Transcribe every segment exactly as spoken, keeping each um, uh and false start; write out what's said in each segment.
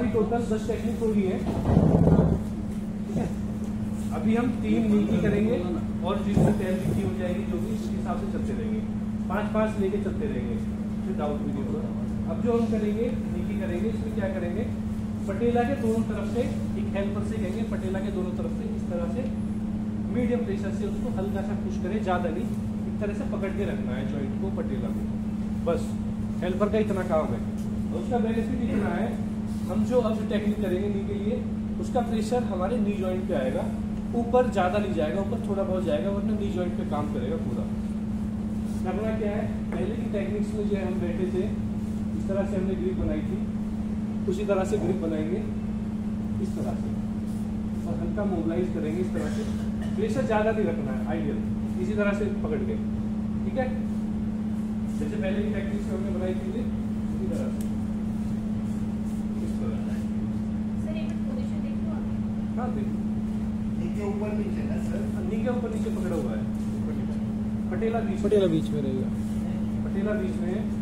हमारी टोटल दस टेक्निक हो गई है, ठीक है। अभी हम तीन नी की करेंगे और जिसमें टेल लिखी हो जाएगी जो भी, इसके हिसाब से चलते रहेंगे, पांच पांच लेके चलते रहेंगे, फिर डाउट भी नहीं होगा। अब जो हम करेंगे नी की करेंगे, इसमें क्या करेंगे, पटेला के दोनों तरफ से एक हेल्पर से कहेंगे, पटेला के दोनों तरफ से इस तरह से मीडियम प्रेशर से उसको हल्का सा पुश करें, ज्यादा नहीं, इस तरह से पकड़ के रखना है जॉइंट को, पटेला को, बस हेल्पर का इतना काम है। उसका बेनिफिट इतना है, हम जो अब टेक्निक करेंगे नी के लिए, उसका प्रेशर हमारे नी जॉइंट पे आएगा, ऊपर ज्यादा नहीं जाएगा, ऊपर थोड़ा बहुत जाएगा, वरना नी जॉइंट पे काम करेगा पूरा। करना क्या है, पहले की टेक्निक्स में जो है हम बैठे थे, इस तरह से हमने ग्रिप बनाई थी, उसी तरह से ग्रिप बनाएंगे इस तरह से, और हल्का मोबिलाइज करेंगे इस तरह से, प्रेशर ज्यादा नहीं रखना है, आइडियल इसी तरह से पकड़ के, ठीक है। जैसे पहले की टेक्निक्स हमने बनाई थी इसी तरह से, इस तरह। सर एक पोजीशन देख लो आप। हाँ देखो, नी के ऊपर नीचे ना सर, नी के ऊपर नीचे पकड़ा हुआ है, पटेला बीच, पटेला बीच में रहेगा, पटेला बीच में है।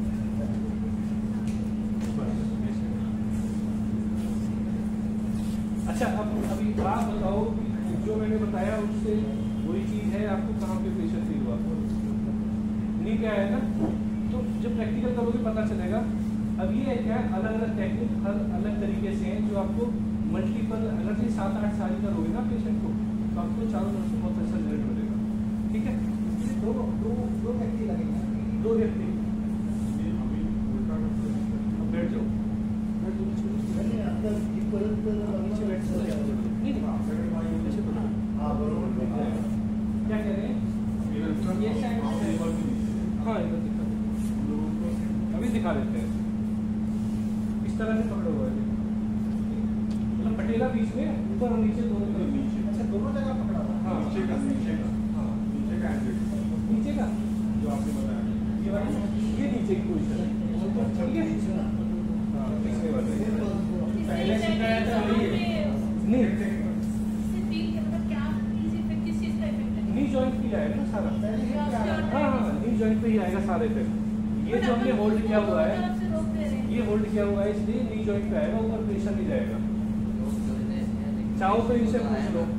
अच्छा, अब अभी आप बताओ जो मैंने बताया उससे वही चीज है, आपको कहाँ पे प्रेशर फील हुआ, नहीं क्या है ना, तो जब प्रैक्टिकल करोगे पता चलेगा। अब ये क्या है, अलग अलग टेक्निक हर अलग तरीके से हैं, जो आपको मल्टीपल, अगर ये सात आठ साल करोगे ना पेशेंट को, तो आपको चारों तरफ से बहुत अच्छा रिजल्ट मिलेगा, ठीक है। दो दो दो व्यक्ति लगेंगे, दो व्यक्ति, अब बैठ जाओ, बैठ जाओ, अंदर नीचे बैठ जाओ, नहीं नहीं ऐसे तो हाँ बरोबर, क्या कह रहे हैं, ये शायद हाँ इधर दिखा देते, अभी दिखा देते हैं, इस तरह से पकड़ा हुआ है, मतलब पटेला बीच में, ऊपर और नीचे दोनों तरफ, नीचे, अच्छा दोनों जगह पकड़ा हुआ, हाँ नीचे का नीचे का हाँ नीचे का एंगल नीचे का, जो आपने बताया, ये वाला, ये नीचे की पोजीशन है, ठीक है। हाँ पिछले वाले पहले सिखाया था नहीं, नी जॉइंट पे आएगा ना सारा, हाँ हाँ नी जॉइंट पे ही आएगा सारे पे। ये जो हमने होल्ड किया हुआ है, ये होल्ड किया हुआ है, इसलिए नी जॉइंट पे आएगा, ऊपर प्रेशर नहीं जाएगा। चाहो तो इनसे पूछ लो,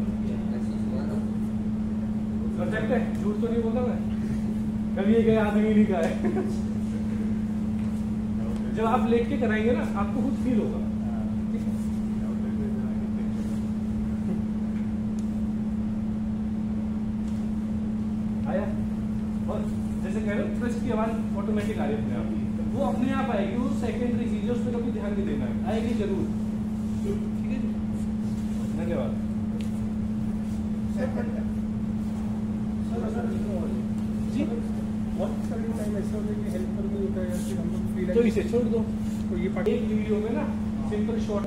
परफेक्ट है, झूठ तो नहीं बोला मैं, कभी ये गया आदमी नहीं कहा है। जब आप लेट के कराएंगे ना, आपको खुद फील होगा, आया। और जैसे कह रहे हो प्रेस की आवाज ऑटोमेटिक आ रही है अपने आप, वो अपने आप आएगी, वो सेकेंडरी चीज है, उस पर कभी ध्यान नहीं देना है, आएगी जरूर, ठीक है जी, धन्यवाद। जी तो इसे छोड़ दो, तो ये एक वीडियो में ना सिंपल शॉर्ट,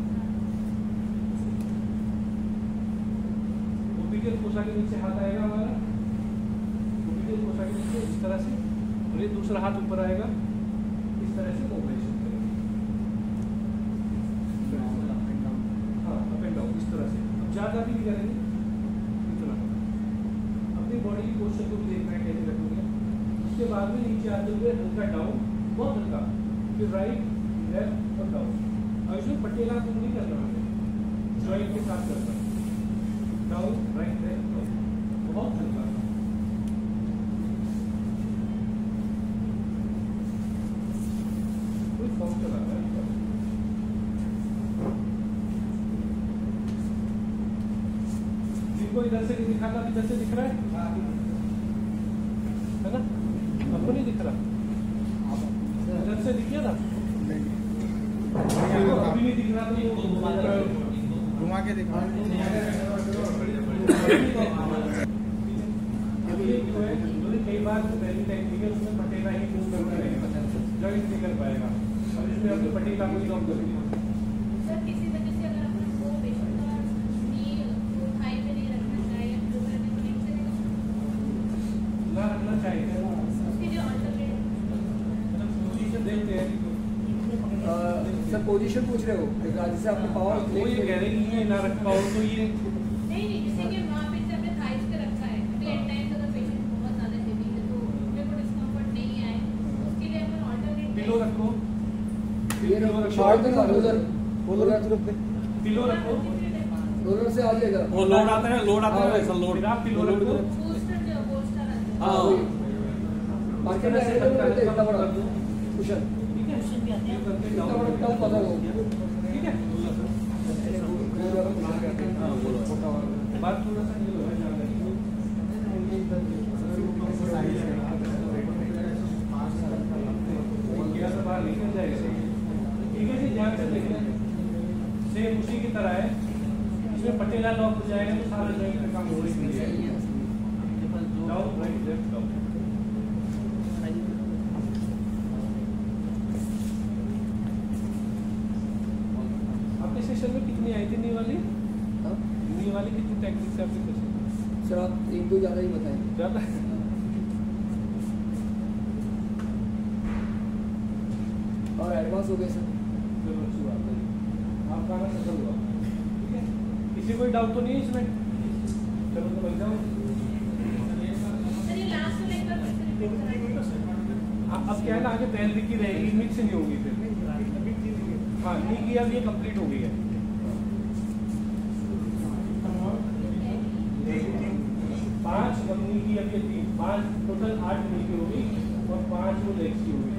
ओपिकल कोशा के नीचे हाथ आएगा हमारा, ओपिकल कोशा के नीचे इस तरह से, और ये दूसरा हाथ ऊपर आएगा, इस तरह से मोबिलाइजेशन करेंगे, हाँ अप एंड डाउन इस तरह से, अब ज्यादा भी नहीं करेंगे, इतना अपनी बॉडी की पोस्चर को भी देखना है कैसे रखोगे। उसके बाद में नीचे आते हुए हल्का डाउन, बहुत हल्का, फिर राइट लेफ्ट और डाउन। और इसमें पटेला तुम नहीं करना है, जॉइंट के साथ करना, डाउन राइट लेफ्ट डाउन, बहुत हल्का, कोई फॉर्म चला रहा है, जिनको इधर से नहीं दिखा था, इधर से दिख रहा है, है ना, आपको नहीं दिख रहा, इधर से दिख गया था, अभी नहीं दिख रहा, तो घुमा के दिखा, कई बार पहली टेक्निकल उसमें पटेला ही मूव करना रहेगा, जॉइंट नहीं कर पाएगा, और इसमें अपने पटेला को ही लॉक करेंगे। सर किसी वजह से अगर अपन को पेशेंट का नी थाई पे नहीं रखना चाहिए, तो नीचे ना रखना चाहिए, उसकी जो अल्टरनेट पोजीशन देखते हैं, सर पोजीशन पूछ रहे हो, जैसे आपने पावर वो ये कह रहे हैं कि ये ना रख पाओ तो ये नहीं नहीं, जैसे कि वहाँ पे से अपने थाइस पे रखा है, अभी एट टाइम्स अगर पेशेंट बहुत ज़्यादा हेवी है तो मेरे को डिस्कम्फर्ट नहीं आए, उसके लिए अपन ऑल्टरनेट पिलो रखो, ये छोड़ दो ना उधर, पिलो रखो। रोलर से आ जाएगा। वो लोड आता है, लोड आता है, ऐसा लोड। फिर आप पिलो रखो। बूस्टर जो बूस्टर आता है। हाँ मार्केट में ऐसे करते हैं इतना बड़ा कुशन। ठीक है, ये करके इतना डाउन बड़ा कम पता हो। ठीक है। हाँ बोलो। बात थोड़ा सा ये हो जाएगा। क्या सब बाहर निकल जाएगा। ठीक है जी, ध्यान से देखना। सेम उसी की तरह है, इसमें पटेला लॉक हो जाएगा तो सारा जॉइंट का काम हो ही जाएगा। Down right left down. आपके सेशन में कितनी आई थी नी वाली? हाँ? नी वाली कितनी टेक्निक से आपके सेशन? सर आप एक दो ज़्यादा ही बताएं। ज़्यादा और एडवांस हो गए सर। चलो अच्छी बात है, आपका ना सफल हुआ। ठीक है, किसी कोई डाउट तो नहीं है इसमें? चलो तो बन जाओ। सर ये लास्ट वाला एक बार फिर से रिपीट कराइए। अब अब क्या है ना, आगे पहल की रहेगी, मिक्स नहीं होगी फिर। हाँ, नी की अब ये कंप्लीट हो गई है। पांच नी की अब ये तीन, पांच टोटल आठ नी की होगी और पांच वो लेग्स की होगी।